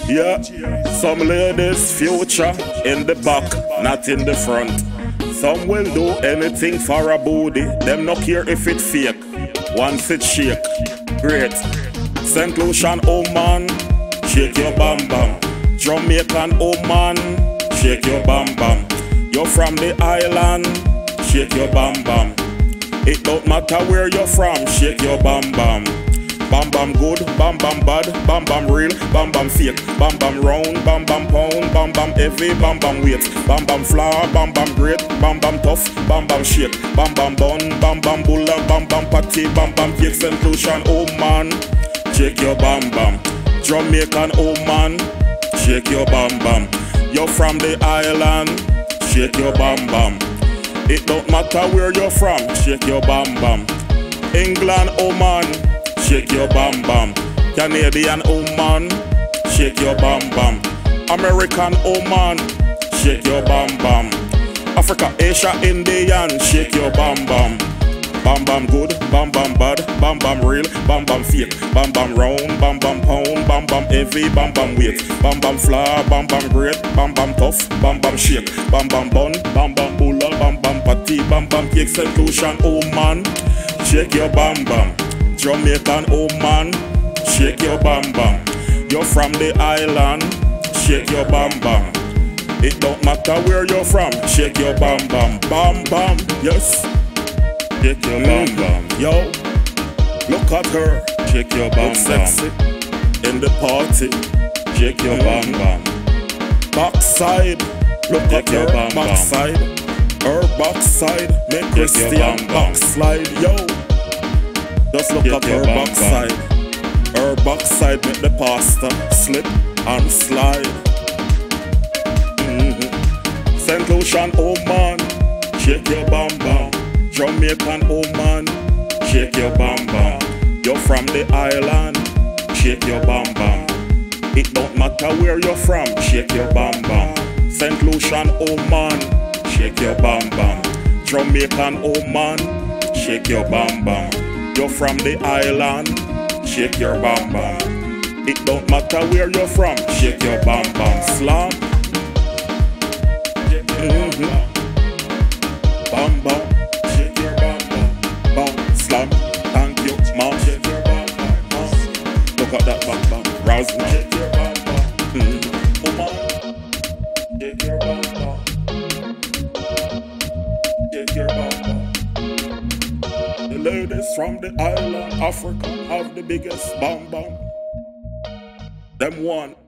Yeah, some ladies future in the back, not in the front. Some will do anything for a booty, them no care if it fake. Once it shake, great. St. Lucian, oh man, shake your bam bam. Jamaican, oh man, shake your bam bam. You're from the island, shake your bam bam. It don't matter where you're from, shake your bam bam. Bam bam good, bam bam bad, bam bam real, bam bam fake, bam bam round, bam bam pound, bam bam heavy, bam bam weight, bam bam flour, bam bam great, bam bam tough, bam bam shake, bam bam bun, bam bam bulla, bam bam patty, bam bam cake. St. Lucian, oh man, shake your bam bam. Jamaican, oh man, shake your bam bam. You're from the island, shake your bam bam. It don't matter where you're from, shake your bam bam. England, oh man, shake your bam bam. Canadian, oh man, shake your bam bam. American, oh man, shake your bam bam. Africa, Asia, Indian, shake your bam bam. Bam bam good, bam bam bad, bam bam real, bam bam fake, bam bam round, bam bam pound, bam bam heavy, bam bam weight, bam bam flour, bam bam great, bam bam tough, bam bam shake, bam bam bun, bam bam bulla, bam bam patty, bam bam cake. St. Lucian, oh man, shake your bam bam. Jamaican, oh man, shake your bam bam. You're from the island, shake your bam bam. It don't matter where you're from, shake your bam bam. Bam bam, yes. Shake your bam bam. Yo, look at her, shake your bam bam. Sexy in the party, shake your bam bam. Backside, look at her backside. Her backside, make Christian backslide. Yo, just look at her backside. Her backside make the pastor slip and slide. St. Lucian, oh man, shake your bam bam. Jamaican, oh man, shake your bam bam. You're from the island, shake your bam bam. It don't matter where you're from, shake your bam bam. St. Lucian, oh man, shake your bam bam. Jamaican, oh man, shake your bam bam. You're from the island, shake your bam bam. It don't matter where you're from, shake your bam bam. Slam, bam bam. Slam, thank you, mom. Look at that bam bam, rouse me. Oh man, shake your bam bam, shake your bam bam. The ladies from the island, Africa, have the biggest bam bam. Them one.